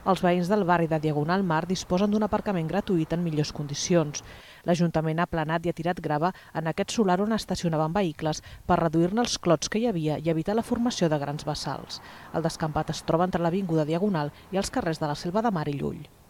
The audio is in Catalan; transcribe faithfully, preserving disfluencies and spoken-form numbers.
Els veïns del barri de Diagonal Mar disposen d'un aparcament gratuït en millors condicions. L'Ajuntament ha aplanat i ha tirat grava en aquest solar on estacionaven vehicles per reduir-ne els clots que hi havia i evitar la formació de grans bassals. El descampat es troba entre l'avinguda Diagonal i els carrers de la Selva de Mar i Llull.